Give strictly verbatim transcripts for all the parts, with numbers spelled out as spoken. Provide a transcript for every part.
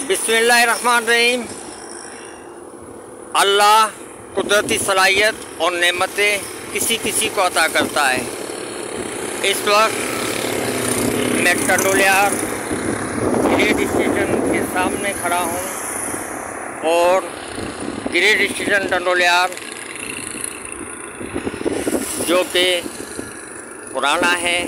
बिस्मिल्लाहिर्रहमानिर्रहीम। अल्लाह कुदरती सलाहियत और नेमतें किसी किसी को अता करता है। इस वक्त मैं टंडोलियार ग्रेड स्टेशन के सामने खड़ा हूँ और ग्रेड स्टेशन टंडोलियार जो कि पुराना है,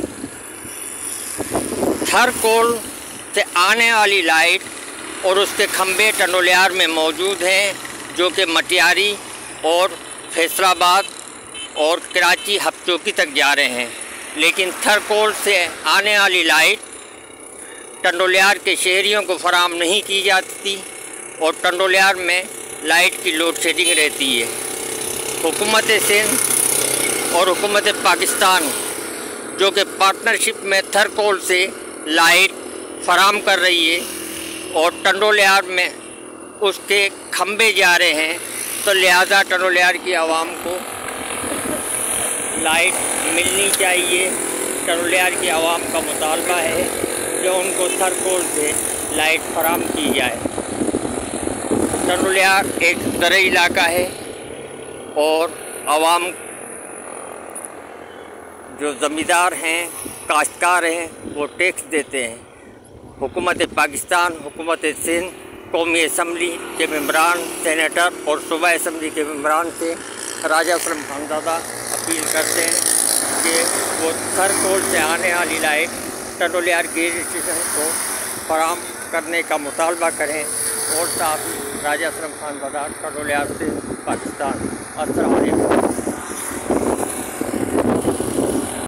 थरकोल से आने वाली लाइट और उसके खंभे टंडोलियार में मौजूद हैं, जो कि मटियारी और फैसलाबाद और कराची हपचौकी तक जा रहे हैं। लेकिन थरकोल से आने वाली लाइट टंडोलियार के शहरियों को फराहम नहीं की जाती और टंडोलियार में लाइट की लोड शेडिंग रहती है। हुकूमत सिंध और हुकूमत पाकिस्तान जो कि पार्टनरशिप में थरकोल से लाइट फराहम कर रही है और टंडोलियार में उसके खंभे जा रहे हैं, तो लिहाजा टंडोलियार की आवाम को लाइट मिलनी चाहिए। टंडोलियार की आवाम का मुतालबा है कि उनको थरकोल से लाइट फराहम की जाए। टंडोलियार एक ज़रूरी इलाका है और आवाम जो ज़मींदार हैं, काश्तकार हैं, वो टैक्स देते हैं। हुकूमत पाकिस्तान, हुकूमत सिंध, कौमी असम्बली के मेंबरान, सेनेटर और सूबा असम्बली के मेंबरान से राजा असलम खानज़ादा अपील करते हैं कि वो थरकोल से आने वाली लाइट टंडोलियार ग्रेड स्टेशन को फराहम करने का मुतालबा करें। और साथ ही राजा असलम खानज़ादा, टंडोलियार से पाकिस्तान। अस्सलाम वालेकुम।